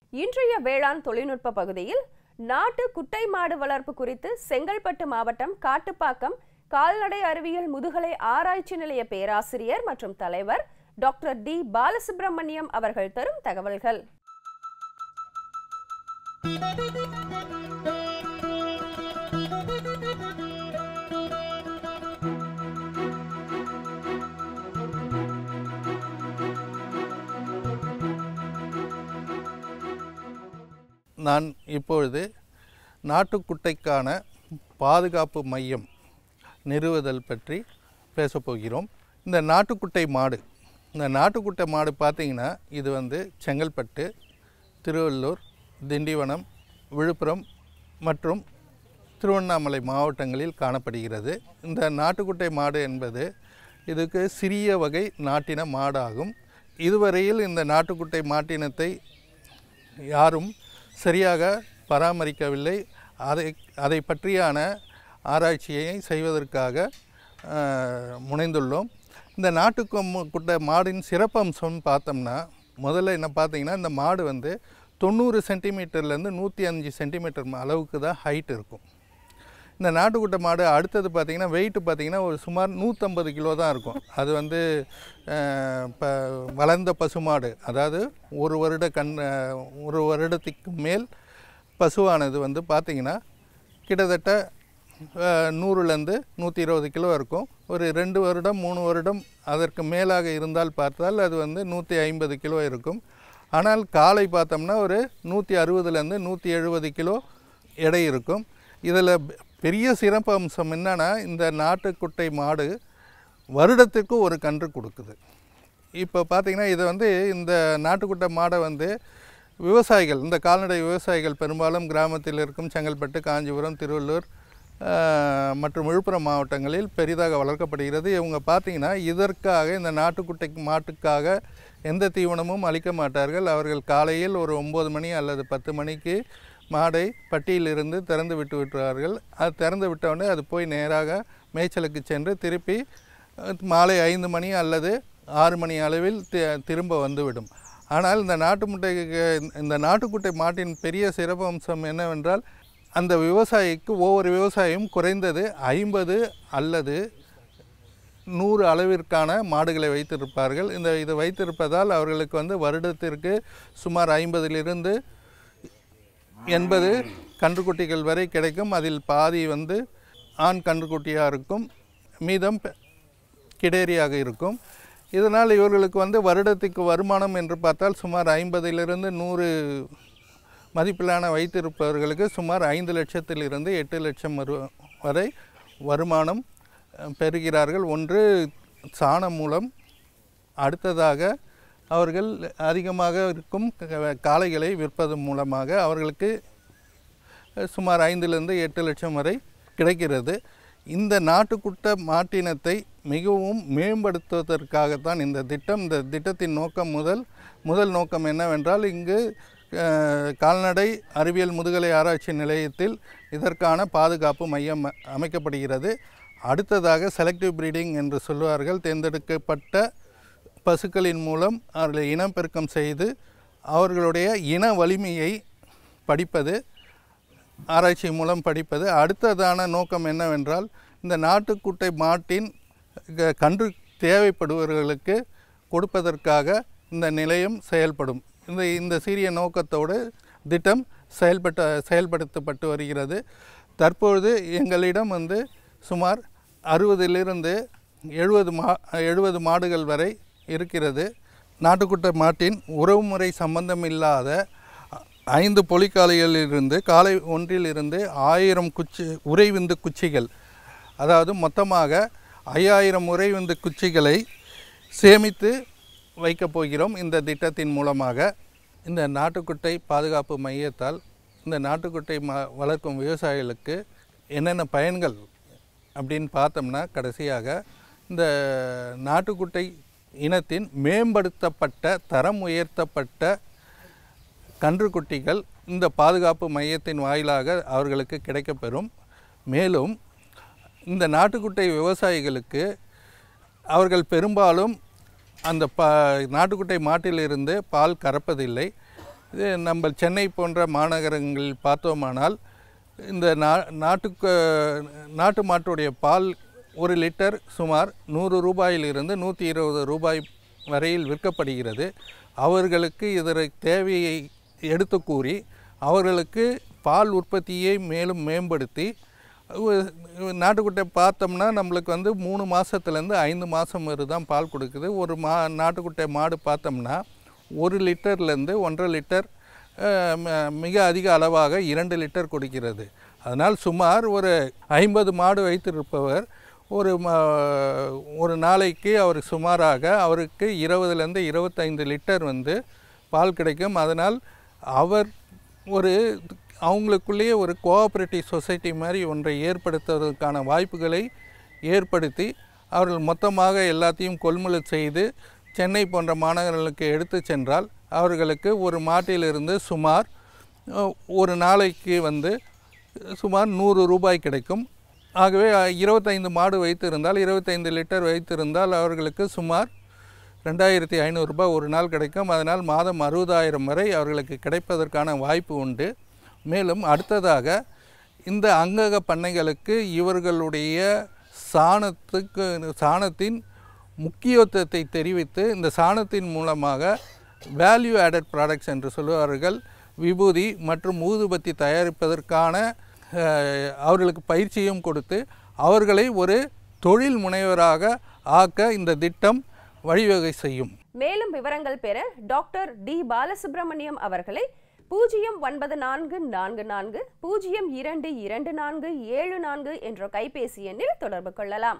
இன்றைய வேளாண் தொழில்நுட்ப பகுதியில் நாட்டு குட்டை மாடு வளர்ப்பு குறித்து செங்கல்பட்டு மாவட்டம் காட்டுப்பாக்கம் கால்நடை அறிவியல் முதுகலை ஆராய்ச்சி நிலைய பேராசிரியர் மற்றும் தலைவர் டாக்டர் டி பாலசுப்ரமணியம் அவர்கள் தரும் தகவல்கள். நான் இப்பொழுது நாட்டுக்குட்டைக்கான பாதுகாப்பு மையம் நிறுவுதல் பற்றி பேசப்போகிறோம். இந்த நாட்டுக்குட்டை மாடு பார்த்திங்கன்னா இது செங்கல்பட்டு, திருவள்ளூர், திண்டிவனம், விழுப்புரம் மற்றும் திருவண்ணாமலை மாவட்டங்களில் காணப்படுகிறது. இந்த நாட்டுக்குட்டை மாடு என்பது இதுக்கு சிறிய வகை நாட்டின மாடாகும். இதுவரையில் இந்த நாட்டுக்குட்டை மாட்டினத்தை யாரும் சரியாக பராமரிக்கவில்லை. அதை பற்றியான ஆராய்ச்சியை செய்வதற்காக முனைந்துள்ளோம். இந்த நாட்டுக்குட்டை மாடின் சிறப்பம்சம் பார்த்தோம்னா, முதல்ல என்ன பார்த்தீங்கன்னா, இந்த மாடு 90 சென்டிமீட்டர்லேருந்து 105 சென்டிமீட்டர் அளவுக்கு தான் ஹைட் இருக்கும். இந்த நாட்டுக்குட்டை மாடு அடுத்தது பார்த்திங்கன்னா வெயிட்டு பார்த்திங்கன்னா ஒரு சுமார் 150 கிலோ தான் இருக்கும். அது வளர்ந்த பசுமாடு, அதாவது ஒரு வருடத்துக்கு மேல் பசுவானது பார்த்திங்கன்னா கிட்டத்தட்ட 100லேருந்து 120 கிலோ இருக்கும். ஒரு 2 வருடம் 3 வருடம் அதற்கு மேலாக இருந்தால் பார்த்தால் அது 150 கிலோ இருக்கும். ஆனால் காலை பார்த்தோம்னா ஒரு 160லேருந்து 170 கிலோ எடை இருக்கும். இதில் பெரிய சிறப்பு அம்சம் என்னென்னா, இந்த நாட்டுக்குட்டை மாடு வருடத்துக்கு ஒரு கன்று கொடுக்குது. இப்போ பார்த்திங்கன்னா இதை இந்த நாட்டுக்குட்டை மாடை விவசாயிகள், இந்த கால்நடை விவசாயிகள் பெரும்பாலும் கிராமத்தில் இருக்கும் செங்கல்பட்டு, காஞ்சிபுரம், திருவள்ளூர் மற்றும் விழுப்புரம் மாவட்டங்களில் பெரிதாக வளர்க்கப்படுகிறது. இவங்க பார்த்திங்கன்னா இதற்காக, இந்த நாட்டுக்குட்டை மாட்டுக்காக எந்த தீவனமும் அளிக்க மாட்டார்கள். அவர்கள் காலையில் ஒரு 9 மணி அல்லது 10 மணிக்கு மாடை பட்டியிலிருந்து திறந்து விட்டுவிட்டார்கள். அது திறந்து விட்டவுடனே அது போய் நேராக மேய்ச்சலுக்கு சென்று திருப்பி மாலை 5 மணி அல்லது 6 மணி அளவில் திரும்ப வந்துவிடும். ஆனால் இந்த நாட்டுக்குட்டை மாட்டின் பெரிய சிறப்பு அம்சம் என்னவென்றால், அந்த விவசாயிக்கு ஒவ்வொரு விவசாயியும் குறைந்தது 50 அல்லது 100 அளவிற்கான மாடுகளை வைத்திருப்பார்கள். இது வைத்திருப்பதால் அவர்களுக்கு வருடத்திற்கு சுமார் 50லிருந்து 80 கன்றுக்குட்டிகள் வரை கிடைக்கும். அதில் பாதி ஆண் கன்றுக்குட்டியாக இருக்கும், மீதம் கிடேரியாக இருக்கும். இதனால் இவர்களுக்கு வருடத்துக்கு வருமானம் என்று பார்த்தால் சுமார் 50லிருந்து 100 மதிப்பிலான வைத்திருப்பவர்களுக்கு சுமார் 5 லட்சத்திலிருந்து 8 லட்சம் வரை வருமானம் பெறுகிறார்கள். ஒன்று சாணம் மூலம், அடுத்ததாக அவர்கள் அதிகமாக இருக்கும் காளைகளை விற்பது மூலமாக அவர்களுக்கு சுமார் 5லிருந்து 8 லட்சம் வரை கிடைக்கிறது. இந்த நாட்டுக்குட்டை மாட்டினத்தை மிகவும் மேம்படுத்துவதற்காகத்தான் இந்த திட்டம். இந்த திட்டத்தின் நோக்கம் முதல் நோக்கம் என்னவென்றால், இங்கு கால்நடை அறிவியல் முதுகலை ஆராய்ச்சி நிலையத்தில் இதற்கான பாதுகாப்பு மையம் அமைக்கப்படுகிறது. அடுத்ததாக செலக்டிவ் ப்ரீடிங் என்று சொல்வார்கள். தேர்ந்தெடுக்கப்பட்ட பசுக்களின் மூலம் அவர்களை இனப்பெருக்கம் செய்து அவர்களுடைய இன வலிமையை படிப்பது, ஆராய்ச்சி மூலம் படிப்பது. அடுத்ததான நோக்கம் என்னவென்றால், இந்த நாட்டுக்குட்டை மாட்டின் கன்று தேவைப்படுபவர்களுக்கு கொடுப்பதற்காக இந்த நிலையம் செயல்படும். இந்த சீரிய நோக்கத்தோடு திட்டம் செயல்படுத்தப்பட்டு வருகிறது. தற்பொழுது எங்களிடம் சுமார் 60லிருந்து 70 மாடுகள் வரை இருக்கிறது. நாட்டுக்குட்டை மாட்டின் உறவுமுறை சம்பந்தமில்லாத 5 பொலிக்காலைகளிலிருந்து காலை ஒன்றிலிருந்து 1000 உறைவிந்து குச்சிகள், அதாவது மொத்தமாக 5000 உறைவிந்து குச்சிகளை சேமித்து வைக்கப் போகிறோம். இந்த திட்டத்தின் மூலமாக இந்த நாட்டுக்குட்டை பாதுகாப்பு மையத்தால் இந்த நாட்டுக்குட்டை வளர்க்கும் விவசாயிகளுக்கு என்னென்ன பயன்கள் அப்படின்னு பார்த்தோம்னா, கடைசியாக இந்த நாட்டுக்குட்டை இனத்தின் மேம்படுத்தப்பட்ட, தரம் உயர்த்தப்பட்ட கன்றுக்குட்டிகள் இந்த பாதுகாப்பு மையத்தின் வாயிலாக அவர்களுக்கு கிடைக்கப்பெறும். மேலும் இந்த நாட்டுக்குட்டை விவசாயிகளுக்கு அவர்கள் பெரும்பாலும் அந்த நாட்டுக்குட்டை மாட்டிலிருந்து பால் கறப்பதில்லை. இது நம்ம சென்னை போன்ற மாநகரங்களில் பார்த்தோமானால் இந்த நாட்டு மாட்டுடைய பால் 1 லிட்டர் சுமார் 100 ரூபாயிலிருந்து 120 ரூபாய் வரையில் விற்கப்படுகிறது. அவர்களுக்கு இதர தேவையை எடுத்து கூறி அவர்களுக்கு பால் உற்பத்தியை மேலும் மேம்படுத்தி நாட்டுக்குட்டை பார்த்தோம்னா நம்மளுக்கு வந்து 3 மாதத்துலேருந்து 5 மாதம் வரை தான் பால் கொடுக்குது. ஒரு நாட்டுக்குட்டை மாடு பார்த்தோம்னா 1 லிட்டர்லேருந்து 1.5 லிட்டர் மிக அதிக அளவாக 2 லிட்டர் கொடுக்கிறது. அதனால் சுமார் ஒரு 50 மாடு வைத்திருப்பவர் ஒரு நாளைக்கு அவர் சுமாராக அவருக்கு 20லேருந்து 25 லிட்டர் வந்து பால் கிடைக்கும். அதனால் அவர் அவங்களுக்குள்ளேயே ஒரு கோஆப்ரேட்டிவ் சொசைட்டி மாதிரி ஒன்றை ஏற்படுத்துவதற்கான வாய்ப்புகளை ஏற்படுத்தி அவர்கள் மொத்தமாக எல்லாத்தையும் கொள்முதல் செய்து சென்னை போன்ற மாநகரங்களுக்கு எடுத்து சென்றால் அவர்களுக்கு ஒரு மாட்டிலிருந்து சுமார் ஒரு நாளைக்கு வந்து சுமார் 100 ரூபாய் கிடைக்கும். ஆகவே 25 மாடு வைத்திருந்தால் 25 லிட்டர் வைத்திருந்தால் அவர்களுக்கு சுமார் 2500 ரூபாய் ஒரு நாள் கிடைக்கும். அதனால் மாதம் 60,000 வரை அவர்களுக்கு கிடைப்பதற்கான வாய்ப்பு உண்டு. மேலும் அடுத்ததாக இந்த அங்கக பண்ணைகளுக்கு இவர்களுடைய சாணத்தின் முக்கியத்துவத்தை தெரிவித்து இந்த சாணத்தின் மூலமாக வேல்யூ ஆடட் ப்ராடக்ட்ஸ் என்று சொல்லுவார்கள், விபூதி மற்றும் ஊதுபத்தி தயாரிப்பதற்கான அவர்களுக்கு பயிற்சியும் கொடுத்து அவர்களை ஒரு தொழில் முனைவராக ஆக்க இந்த திட்டம் வழிவகை செய்யும். மேலும் விவரங்கள் பெற டாக்டர் டி பாலசுப்ரமணியம் அவர்களை 094444022474 என்ற கைபேசி எண்ணில் தொடர்பு கொள்ளலாம்.